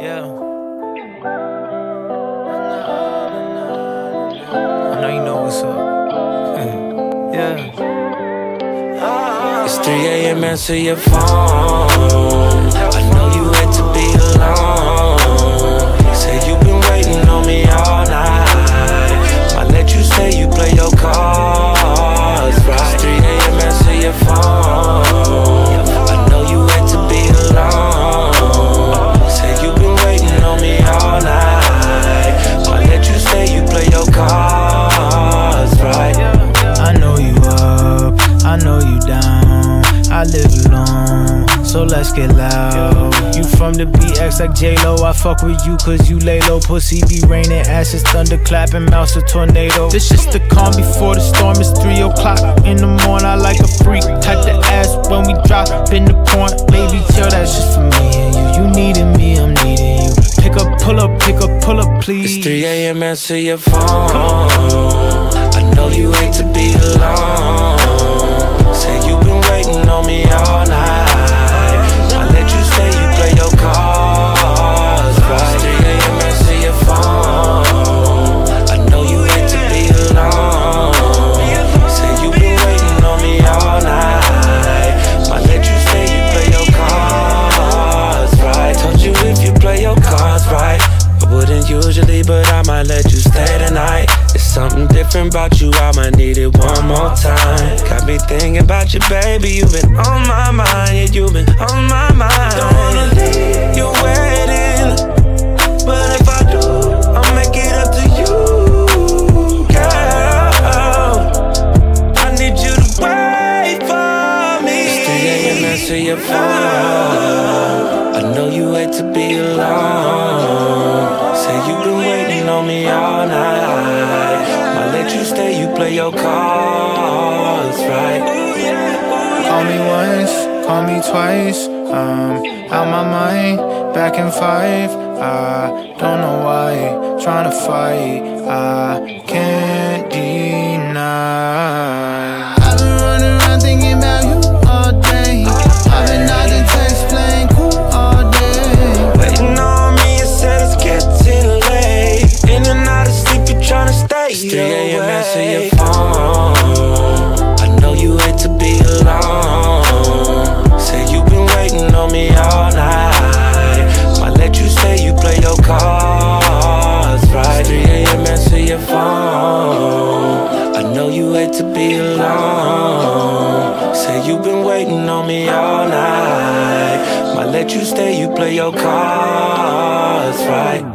Yeah. I know you know what's up. Yeah. It's 3 a.m. answer your phone. I know you hate to be alone. Say you've been waiting on me all night. Might let you stay, you play your cards right. It's 3 a.m. answer your phone. I know you hate to be alone. Say you've been waiting on me all night. Might let you stay, you play your cards right. I know you up, I know you down. I live alone, so let's get loud. You from the BX like J-Lo. I fuck with you cause you lay low. Pussy be raining, ashes thunder clapping, mouse a tornado. This just the calm before the storm. It's 3 o'clock in the morning. I like a freak, type the ass when we drop in the point. Baby chill, that's just for me and you. You needing me, I'm needing you. Pick up, pull up, please. It's 3 a.m. answer your phone. I know you hate to be alone. Say you've been waiting on me all night. I let you stay, you play your cards right. 3 a.m. answer your phone. I know you hate to be alone. Say you've been waiting on me all night. I let you stay, you play your cards right. Told you if you play your cards right, I wouldn't usually, but I might let you stay tonight. It's something different about you, I might need it one more time. Got me thinking about you, baby, you've been on my mind. Yeah, you've been on my mind. Don't wanna leave you waiting, but if I do, I'll make it up to you, girl. I need you to wait for me. It's 3 a.m. answer your phone. I know you hate to be alone. Say you've been waiting on me all night. Might let you stay, you play your cards right. Call me once, call me twice. Out my mind, back in 5. I don't know why, trying to fight. I can't deny. I've been running around thinking about you all day. I've been knocking text, playing cool all day. Waiting on me, you said it's getting late. In and out of sleep, you tryna stay. It's 3 a.m. answer your phone. I know you hate to be alone. Say you've been waiting on me all night. Might let you stay, you play your cards right. 3 a.m. answer your phone. I know you hate to be alone. Say you've been waiting on me all night. Might let you stay, you play your cards right.